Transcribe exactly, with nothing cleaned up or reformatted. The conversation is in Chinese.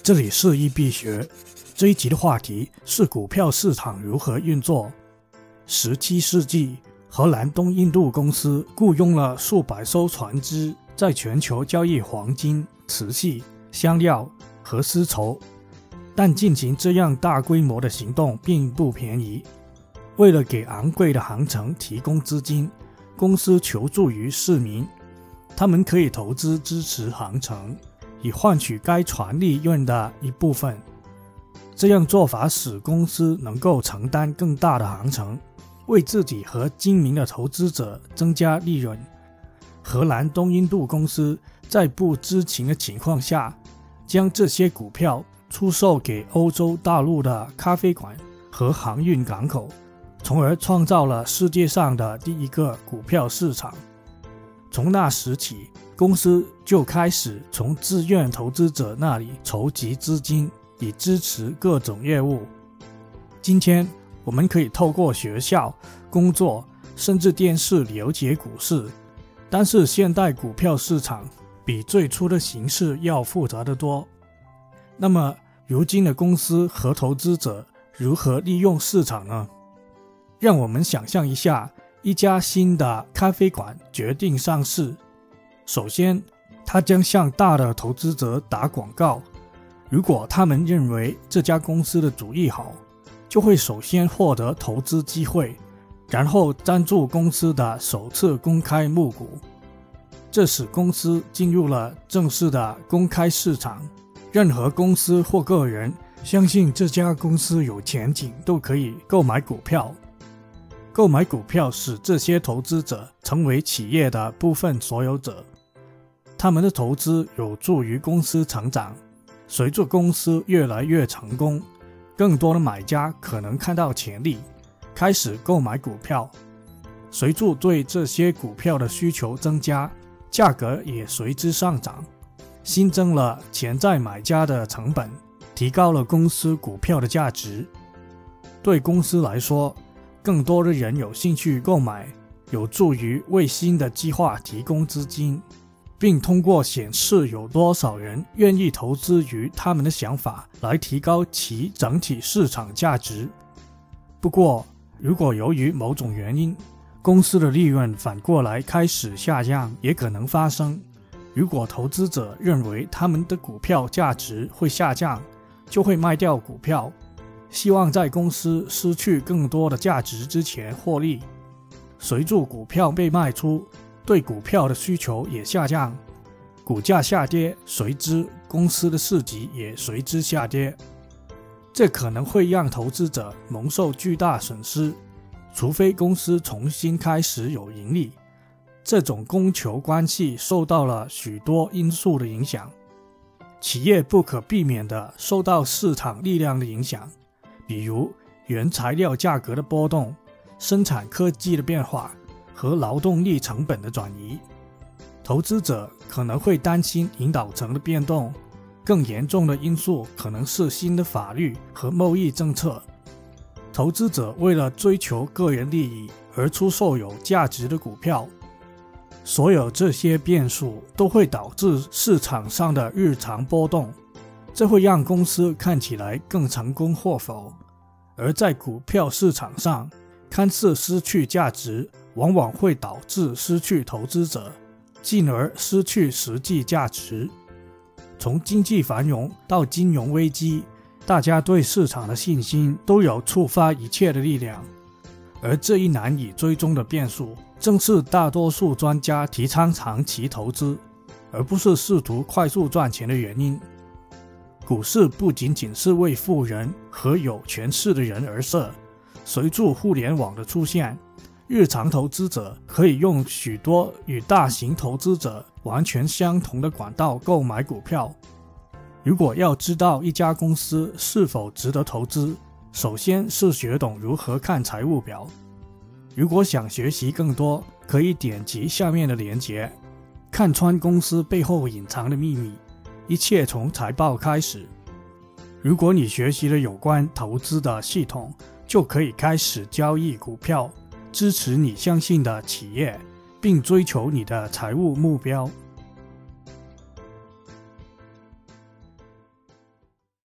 这里是易必学，这一集的话题是股票市场如何运作。十七世纪，荷兰东印度公司雇佣了数百艘船只，在全球交易黄金、瓷器、香料和丝绸。但进行这样大规模的行动并不便宜。为了给昂贵的航程提供资金，公司求助于市民，他们可以投资支持航程，以换取该船利润的一部分。这样做法使公司能够承担更大的航程，为自己和精明的投资者增加利润。荷兰东印度公司在不知情的情况下，将这些股票出售给欧洲大陆的咖啡馆和航运港口，从而创造了世界上的第一个股票市场。从那时起，公司就开始从自愿投资者那里筹集资金，以支持各种业务。今天我们可以透过学校、工作甚至电视了解股市，但是现代股票市场比最初的形式要复杂得多。那么如今的公司和投资者如何利用市场呢？让我们想象一下，一家新的咖啡馆决定上市。首先，他将向大的投资者打广告，如果他们认为这家公司的主意好，就会首先获得投资机会，然后赞助公司的首次公开募股。这使公司进入了正式的公开市场，任何公司或个人相信这家公司有前景都可以购买股票。购买股票使这些投资者成为企业的部分所有者，他们的投资有助于公司成长。随着公司越来越成功，更多的买家可能看到潜力，开始购买股票。随着对这些股票的需求增加，价格也随之上涨，新增了潜在买家的成本，提高了公司股票的价值。对公司来说，更多的人有兴趣购买，有助于为新的计划提供资金，并通过显示有多少人愿意投资于他们的想法来提高其整体市场价值。不过，如果由于某种原因，公司的利润反过来开始下降，也可能发生。如果投资者认为他们的股票价值会下降，就会卖掉股票，希望在公司失去更多的价值之前获利。随着股票被卖出，对股票的需求也下降，股价下跌，随之公司的市值也随之下跌。这可能会让投资者蒙受巨大损失，除非公司重新开始有盈利。这种供求关系受到了许多因素的影响，企业不可避免地受到市场力量的影响，比如原材料价格的波动、生产科技的变化和劳动力成本的转移。投资者可能会担心领导层的变动，更严重的因素可能是新的法律和贸易政策。投资者为了追求个人利益而出售有价值的股票。所有这些变数都会导致市场上的日常波动，这会让公司看起来更成功或否。而在股票市场上，看似失去价值，往往会导致失去投资者，进而失去实际价值。从经济繁荣到金融危机，大家对市场的信心都有触发一切的力量。而这一难以追踪的变数，正是大多数专家提倡长期投资，而不是试图快速赚钱的原因。股市不仅仅是为富人和有权势的人而设，随着互联网的出现，日常投资者可以用许多与大型投资者完全相同的管道购买股票。如果要知道一家公司是否值得投资，首先是学懂如何看财务表。如果想学习更多，可以点击下面的连结，看穿公司背后隐藏的秘密。一切从财报开始。如果你学习了有关投资的系统，就可以开始交易股票，支持你相信的企业，并追求你的财务目标。